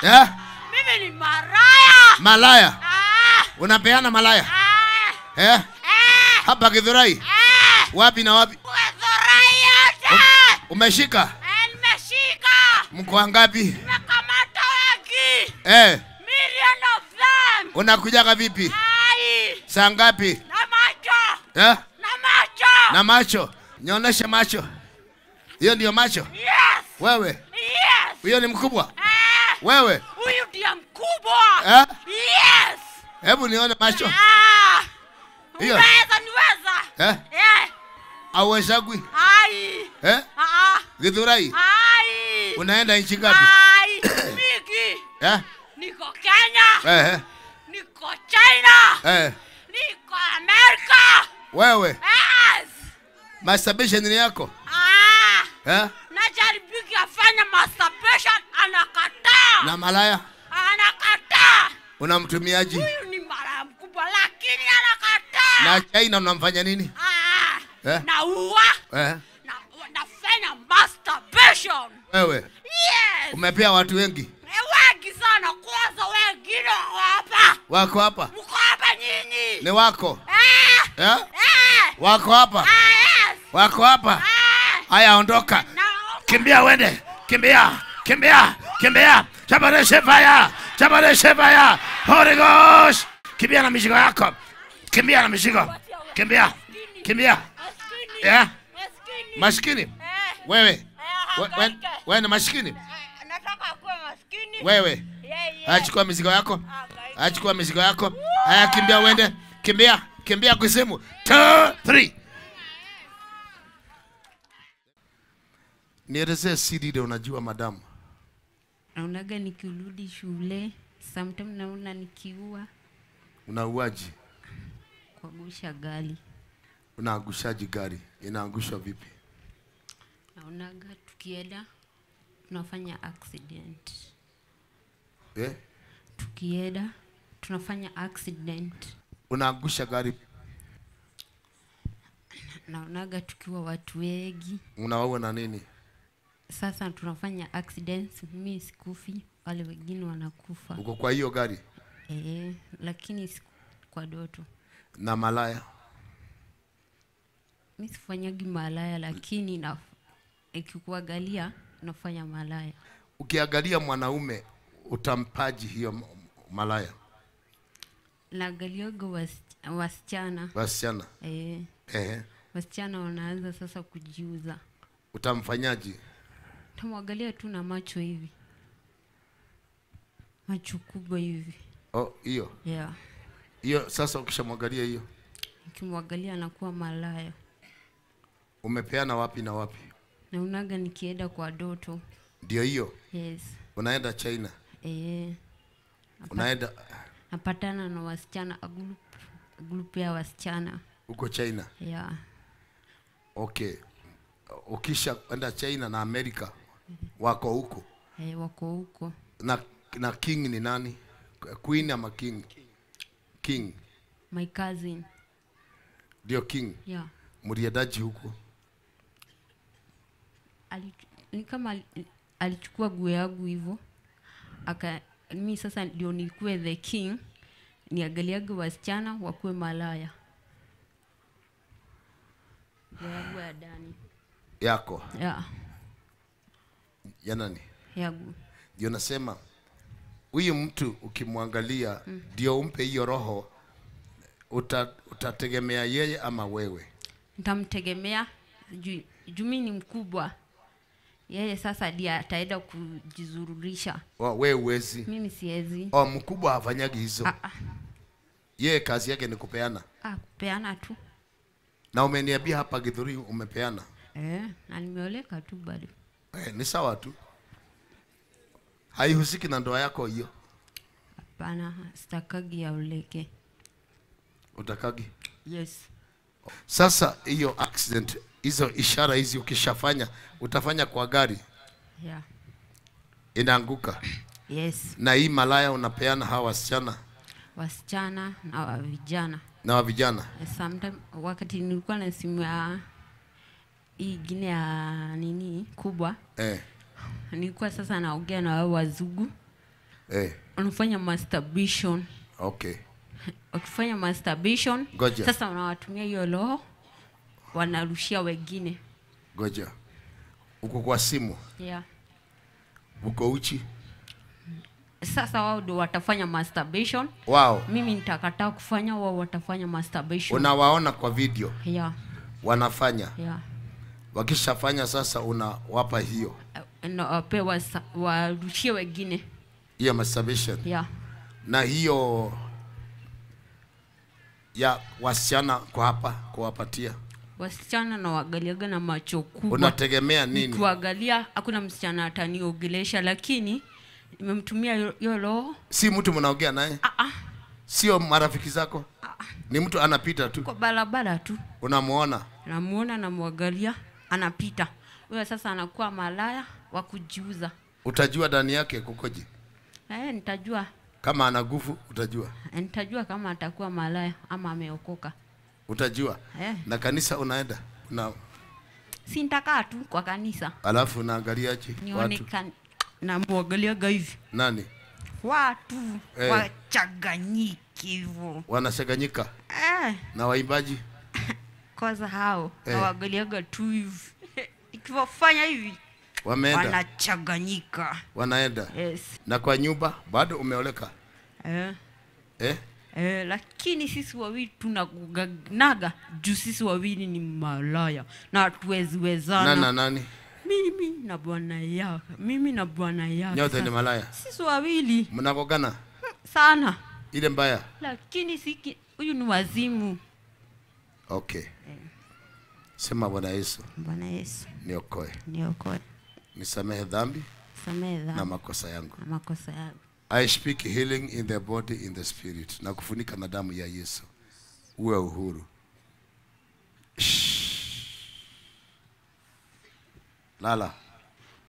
Mimi ni malaya. Malaya? Unapeana malaya? Hapa Githurai? Wapi na wapi? Githurai yote. Umeshika? Nimeshika. Mko wangapi? Nimekamata wengi. Million of them. Unakujaga vipi? Saa ngapi? Na macho. Na macho. Na macho. Nionyeshe macho. Hiyo ndio macho? Yes. Wewe? Yes. Huyo ni mkubwa? Wewe? Huyu ndiye mkubwa. Yes. Hebu nione macho. Hiyo. Niweza. Awezagwi? Githurai? Unaenda nchi ngapi? Miki. Niko Kenya. Niko China. Niko Amerika. Wewe? Yes. Masturbation ni yako? Najaribiki afanya masturbation, anakataa. Na malaya? Anakataa. Unamtumiaji? Huyu ni malaya mkubwa lakini anakataa. Na China unamfanya nini? Naua. Nafanya masturbation. Wewe? Yes. Umepea watu wengi? Wengi sana, kwanza wengine wako hapa. Wako hapa? Mko hapa nyinyi. Ni wako? Wako hapa? Yes. Wako hapa? Haya, ondoka. Kimbia wende. Kimbia. Kimbia. Kimbia. Chabareshe fire. Chabareshe fire. Holy Ghost. Kimbia na mizigo yako. Kimbia na mizigo. Kimbia. Kimbia. Maskini. Wewe. Wewe ni maskini? Nataka kuwa maskini. Wewe. Achukua mizigo yako. Achukua mizigo yako. Haya, kimbia wende. Kimbia. Kimbia kusimu. 2 3. Nielezee siri ile unajua madamu. Naonaga nikirudi shule, sometimes naona nikiua. Unauaji? Kuangusha gari. Unaangushaji gari? Inaangushwa vipi? Naonaga tukienda tunafanya accident. Tukienda tunafanya accident. Unaangusha gari? Naonaga tukiwa watu wengi. Unawaua na nini? Sasa tunafanya accidents, mimi sikufi, wale wengine wanakufa. Uko kwa hiyo gari? Lakini kwa doto. Na malaya? Mimi sifanyagi malaya, lakini ikikuangalia nafanya malaya. Ukiangalia mwanaume utampaji hiyo malaya? Naangaliaga wasichana. Wasichana? Wasichana wanaanza sasa kujiuza. Utamfanyaji? Tamwangalia tu na macho hivi. Macho kubwa hivi. Hiyo? Hiyo sasa ukishamwangalia hiyo? Nikimwangalia anakuwa malaya. Umepeana wapi na wapi? Naonaga nikienda kwa doto. Ndio hiyo? Yes. Unaenda China? Unaenda? Napatana na wasichana, group ya wasichana. Uko China? Okay. Ukisha enda China na Amerika, wako huko? Wako huko. Na king ni nani? Queen ama king? King. My cousin. Ndio king? Mliendaje huko? Ni kama alichukua nguo yangu hivyo. Mimi sasa ndio nikuwe the king. Niangaliaga wasichana wakuwe malaya. Yangu ya Dani. Yako? Ya nani? Yangu. Ndio nasema huyu mtu ukimwangalia ndio umpe hiyo roho, utategemea yeye ama wewe? Nitamtegemea juu mimi ni mkubwa. Yeye sasa ndiye ataenda kujizururisha. Wewe uwezi? Mimi siwezi. Mkubwa hafanyagi hizo. Yeye kazi yake ni kupeana. Kupeana tu. Na umeniambia hapa Githurai umepeana? Na nimeoleka tu bado. Ni sawa tu. Haihusiki na ndoa yako hiyo? Hapana, sitakagi ya uleke. Utakagi? Yes. Sasa hiyo accident, hizo ishara hizi ukishafanya, utafanya kwa gari? Inaanguka? Yes. Na hii malaya unapeana hawa wasichana? Wasichana na vijana. Na vijana? Sometimes wakati nilikuwa na simu ya hii gine ya nini kubwa. Nilikuwa sasa naongea na wao wazungu. Unafanya masturbation. Okay. Ukifanya masturbation, Goja. Sasa unawatumia hiyo roho wanarushia wengine. Goja. Uko kwa simu? Yeah. Uko uchi? Sasa wao ndio watafanya masturbation. Wow. Mimi nitakataa kufanya, wao watafanya masturbation. Unawaona kwa video? Yeah. Wanafanya? Yeah. Wakishafanya sasa unawapa hiyo? Pewa warushie wengine. Hiyo masturbation? Yeah. Na hiyo ya wasichana kwa hapa kuwapatia? Wasichana na wagaliaga na macho kubwa. Unategemea nini? Kuangalia hakuna msichana ataniogelesha, lakini nimemtumia hiyo roho. Si mtu mnaongea naye? Sio marafiki zako? Ni mtu anapita tu? Kwa barabara tu. Unamuona? Namuona na muangalia anapita. Huyo sasa anakuwa malaya wa kujiuza. Utajua ndani yake kukoje? Nitajua. Kama ana nguvu utajua? Nitajua kama atakuwa malaya ama ameokoka. Utajua? Na kanisa unaenda? Si nitakaa tu kwa kanisa. Alafu unaangaliaje watu? Na muangaliaga hivi. Nani? Watu wachanganyiki hivyo. Wanachanganyika? Na waimbaji? Kwanza hao waangaliaga tu hivi. Ikifanya hivi wameenda, wanachanganyika. Wanaenda? Yes. Na kwa nyumba bado umeoleka? Lakini sisi wawili tunaganaga juu sisi wawili ni malaya na hatuwezi wezana. Nani? Mimi na bwana yake. Mimi na bwana yake. Nyote ni malaya? Sisi wawili. Mnagogana? Sana. Ile mbaya? Lakini huyu ni wazimu. Okay. Sema Bwana Yesu. Bwana Yesu. Niokoe. Niokoe. Nisamehe dhambi. Samehe dhambi. Na makosa yangu. Na makosa yangu. I speak healing in the body, in the spirit. Na kufunika na damu ya Yesu. Uwe uhuru. Lala.